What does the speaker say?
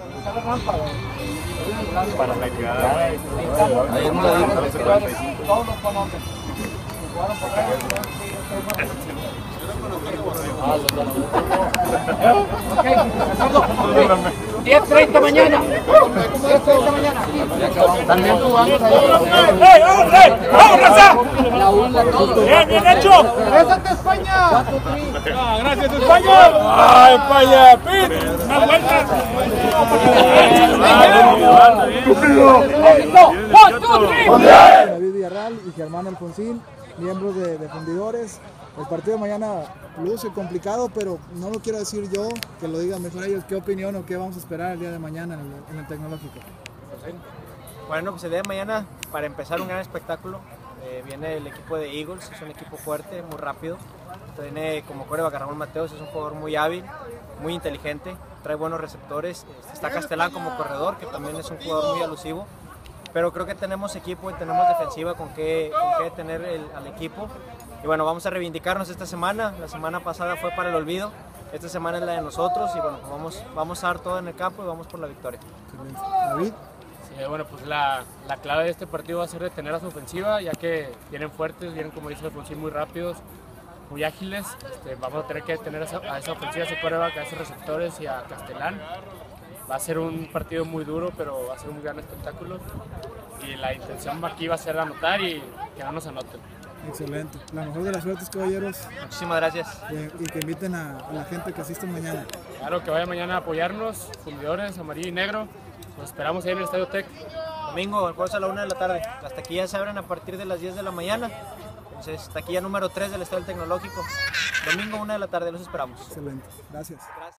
Para la quedada. Ok, 10:30 mañana. 10:30 mañana. También jugando. ¡Vamos, Raza! Bien, bien hecho. ¡Gracias, España! ¡Gracias, España! ¡Ay, España! ¡Pit! ¡Una vuelta! David Villarreal y Germán Alfonsín, miembros de Fundidores. El partido de mañana luce complicado, pero no lo quiero decir yo, que lo digan mejor ellos. ¿Qué opinión o qué vamos a esperar el día de mañana en el Tecnológico? Bueno, pues el día de mañana, para empezar, un gran espectáculo. Viene el equipo de Eagles, es un equipo fuerte, muy rápido. Viene como quarterback Ramón Mateos, es un jugador muy hábil, muy inteligente, trae buenos receptores. Está Castellán como corredor, que también es un jugador muy elusivo. Pero creo que tenemos equipo y tenemos defensiva con qué detener al equipo. Y bueno, vamos a reivindicarnos esta semana. La semana pasada fue para el olvido. Esta semana es la de nosotros y bueno, vamos a dar todo en el campo y vamos por la victoria. David. Sí, bueno, pues la clave de este partido va a ser detener a su ofensiva, ya que vienen fuertes, vienen, como dice Alfonsín, muy rápidos, muy ágiles. Vamos a tener que detener a esa ofensiva, a ese quarterback, a esos receptores y a Castellán. Va a ser un partido muy duro, pero va a ser un gran espectáculo. Y la intención aquí va a ser anotar y que no nos anoten. Excelente. La mejor de las suertes, caballeros. Muchísimas gracias. Y que inviten a la gente que asiste mañana. Claro, que vaya mañana a apoyarnos, Fundidores, amarillo y negro. Nos esperamos ahí en el Estadio Tec. Domingo, el jueves a la 1 de la tarde. Las taquillas se abren a partir de las 10 de la mañana. Entonces, taquilla número 3 del Estadio Tecnológico. Domingo, 1 de la tarde, los esperamos. Excelente. Gracias.